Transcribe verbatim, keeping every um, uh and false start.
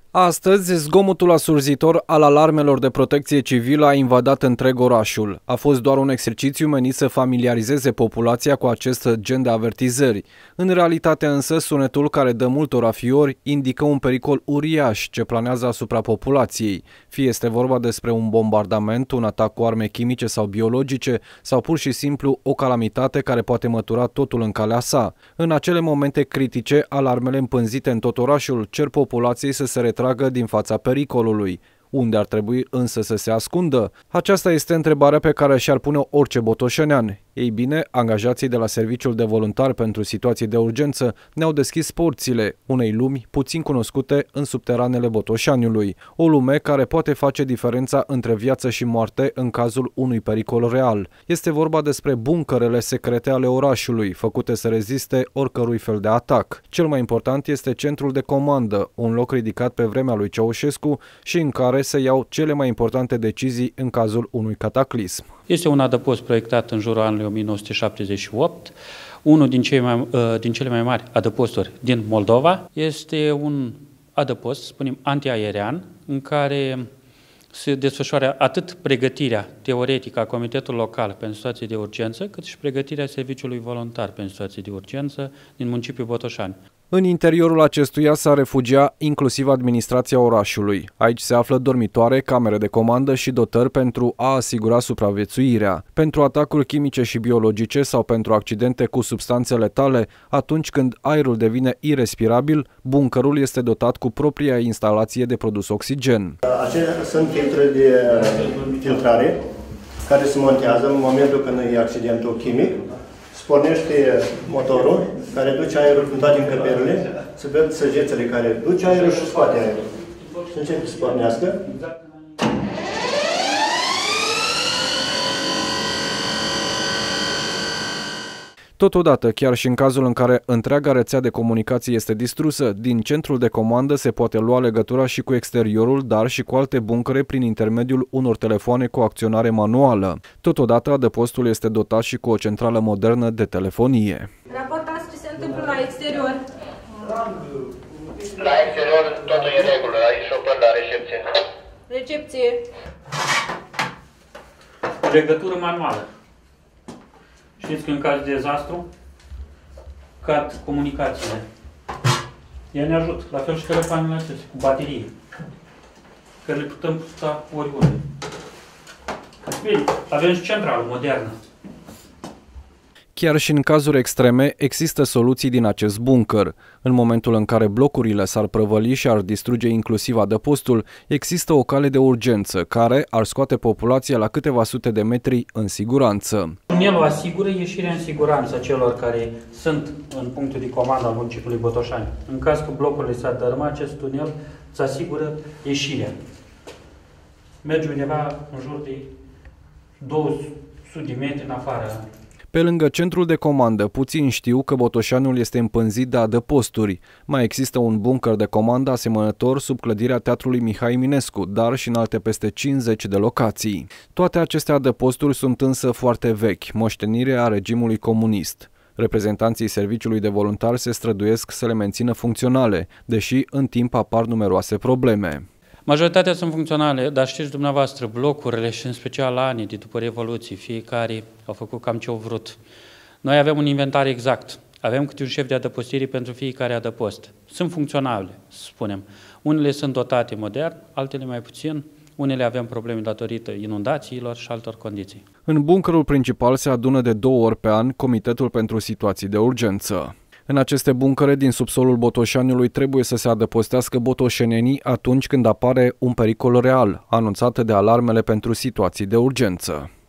Astăzi, zgomotul asurzitor al alarmelor de protecție civilă a invadat întreg orașul. A fost doar un exercițiu menit să familiarizeze populația cu acest gen de avertizări. În realitate însă, sunetul care dă multora fiori indică un pericol uriaș ce planează asupra populației. Fie este vorba despre un bombardament, un atac cu arme chimice sau biologice, sau pur și simplu o calamitate care poate mătura totul în calea sa. În acele momente critice, alarmele împânzite în tot orașul cer populației să se retragă din fața pericolului. Unde ar trebui însă să se ascundă? Aceasta este întrebarea pe care și-ar pune orice botoșenean. Ei bine, angajații de la Serviciul de Voluntari pentru Situații de Urgență ne-au deschis porțile unei lumi puțin cunoscute în subteranele Botoșaniului. O lume care poate face diferența între viață și moarte în cazul unui pericol real. Este vorba despre buncărele secrete ale orașului, făcute să reziste oricărui fel de atac. Cel mai important este centrul de comandă, un loc ridicat pe vremea lui Ceaușescu și în care se iau cele mai importante decizii în cazul unui cataclism. Este un adăpost proiectat în jurul anului o mie nouă sute șaptezeci și opt, unul din, cei mai, din cele mai mari adăposturi din Moldova. Este un adăpost, spunem, antiaerian, în care se desfășoară atât pregătirea teoretică a Comitetului Local pentru Situații de Urgență, cât și pregătirea Serviciului Voluntar pentru Situații de Urgență din municipiul Botoșani. În interiorul acestuia s-a refugiat inclusiv administrația orașului. Aici se află dormitoare, camere de comandă și dotări pentru a asigura supraviețuirea. Pentru atacuri chimice și biologice sau pentru accidente cu substanțe letale, atunci când aerul devine irrespirabil, buncărul este dotat cu propria instalație de produs oxigen. Acestea sunt filtre de filtrare care se montează în momentul când e accidentul chimic. Pornește motorul care duce aerul în toate încăperile, se văd săgețele care duce aerul și scoate aerul. Și începe să pornească. Totodată, chiar și în cazul în care întreaga rețea de comunicații este distrusă, din centrul de comandă se poate lua legătura și cu exteriorul, dar și cu alte buncăre prin intermediul unor telefoane cu acționare manuală. Totodată, adăpostul este dotat și cu o centrală modernă de telefonie. Raportați ce se întâmplă la exterior. La exterior totul e în regulă, aici șopăm la recepție. Recepție. Legătură manuală. Știți că în caz de dezastru cad comunicațiile. Ea ne ajută, la fel și telefoanele acestea, cu baterie, care le putem putea oriunde. Bine, avem și centrală modernă. Chiar și în cazuri extreme, există soluții din acest buncăr. În momentul în care blocurile s-ar prăvăli și ar distruge inclusiv adăpostul, există o cale de urgență care ar scoate populația la câteva sute de metri în siguranță. Tunelul asigură ieșirea în siguranță celor care sunt în punctul de comandă al municipiului Botoșani. În caz că blocurile s-ar dărâma, acest tunel îți asigură ieșirea. Merge undeva în jur de două sute de metri în afară. Pe lângă centrul de comandă, puțini știu că Botoșanul este împânzit de adăposturi. Mai există un buncăr de comandă asemănător sub clădirea Teatrului Mihai Eminescu, dar și în alte peste cincizeci de locații. Toate aceste adăposturi sunt însă foarte vechi, moștenire a regimului comunist. Reprezentanții Serviciului de Voluntari se străduiesc să le mențină funcționale, deși în timp apar numeroase probleme. Majoritatea sunt funcționale, dar știți dumneavoastră, blocurile și în special anii de după Revoluție, fiecare au făcut cam ce au vrut. Noi avem un inventar exact, avem câte un șef de adăpostire pentru fiecare adăpost. Sunt funcționale, să spunem. Unele sunt dotate modern, altele mai puțin, unele avem probleme datorită inundațiilor și altor condiții. În buncărul principal se adună de două ori pe an Comitetul pentru Situații de Urgență. În aceste buncăre din subsolul Botoșaniului trebuie să se adăpostească botoșenenii atunci când apare un pericol real, anunțat de alarmele pentru situații de urgență.